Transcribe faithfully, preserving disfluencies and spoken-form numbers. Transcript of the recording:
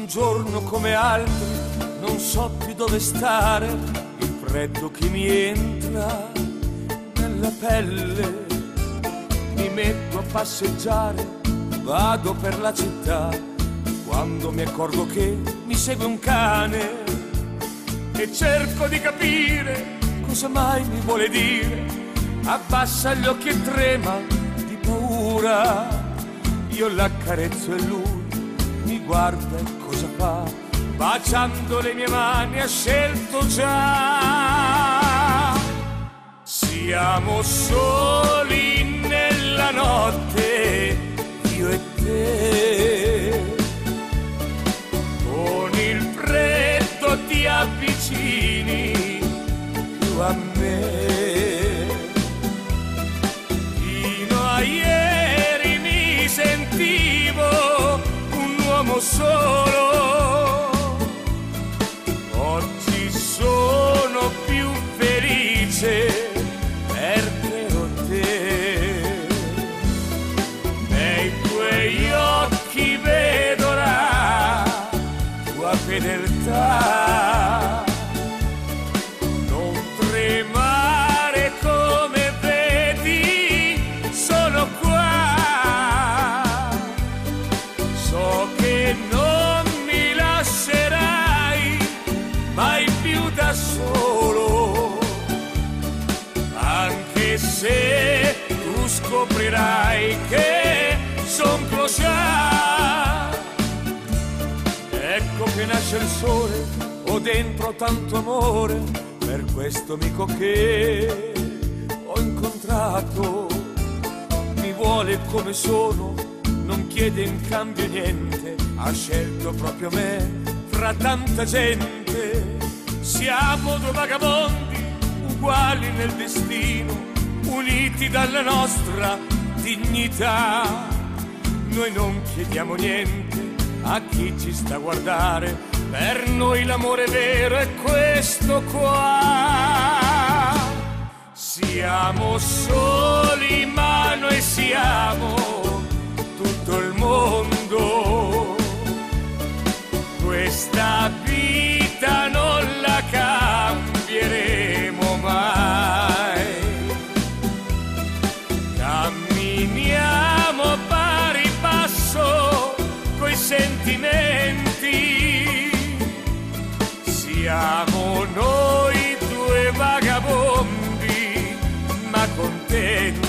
giorno come altri non so più dove stare, il freddo che mi entra nella pelle. Mi metto a passeggiare, vado per la città, quando mi accorgo che mi segue un cane e cerco di capire cosa mai mi vuole dire. Abbassa gli occhi e trema di paura, io l'accarezzo e lui mi guarda e cosa fa? Baciando le mie mani ha scelto già. Siamo soli nella notte, io e te, con il freddo ti avvicini più a me. Fino a ieri mi sentivo un uomo solo, oggi sono più felice per te. Nei tuoi occhi vedo la tua fedeltà. Non tremare come vedi, sono qua. So che non mi lascerai mai più da solo, anche se tu scoprirai che son clochard. Ecco che nasce il sole, ho dentro tanto amore per questo amico che ho incontrato. Mi vuole come sono, non chiede in cambio niente, ha scelto proprio me fra tanta gente. Siamo due vagabondi uguali nel destino, uniti dalla nostra dignità. Noi non chiediamo niente a chi ci sta a guardare, per noi l'amore vero è questo qua. Siamo soli ma noi siamo tutto il mondo, questa vita non la cambieremo mai. Camminiamo a pari passo coi sentimenti, siamo noi due vagabondi ma contenti.